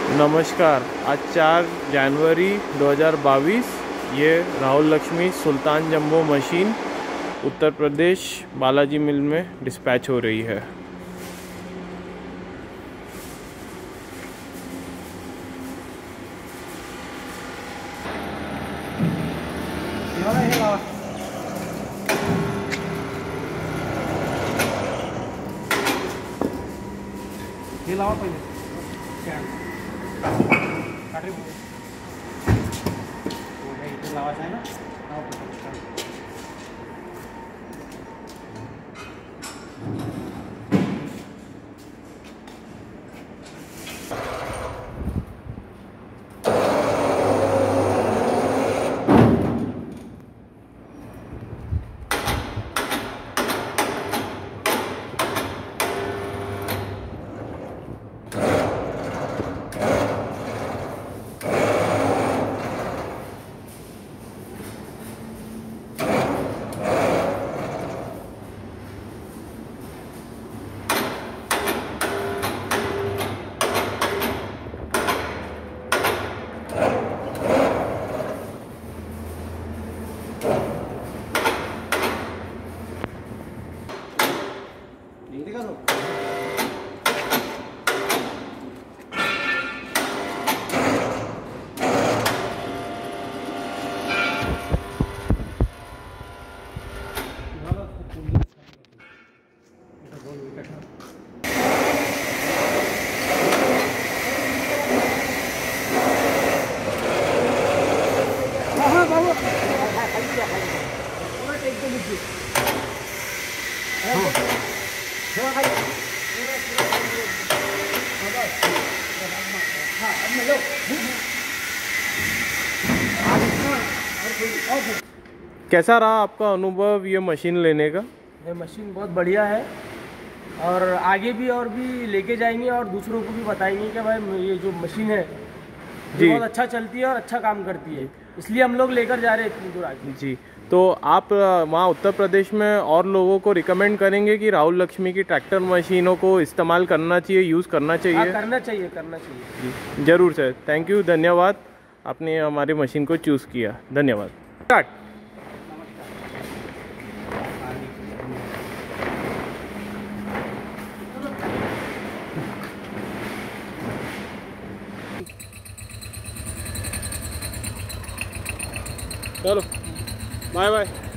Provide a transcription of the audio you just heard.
नमस्कार। आज 4 जनवरी 2022 ये Rahul Lakshmi Sultan jumbo machine Uttar Pradesh Balaji mill में डिस्पैच हो रही है। हे लावा पहिले काटे इथे लावायचं आहे ना कैसा रहा आपका अनुभव ये मशीन लेने का? ये मशीन बहुत बढ़िया है और आगे भी और भी लेके जाएंगे और दूसरों को भी बताएंगे कि भाई ये जो मशीन है ये बहुत अच्छा चलती है और अच्छा काम करती है, इसलिए हम लोग लेकर जा रहे हैं इतनी दूर आगे। जी, तो आप वहाँ उत्तर प्रदेश में और लोगों को रिकमेंड करेंगे कि राहुल लक्ष्मी की ट्रैक्टर मशीनों को इस्तेमाल करना चाहिए, यूज़ करना चाहिए? करना चाहिए। जी ज़रूर सर, थैंक यू, धन्यवाद। आपने हमारी मशीन को चूज़ किया, धन्यवाद। स्टार्ट। चलो, बाय बाय।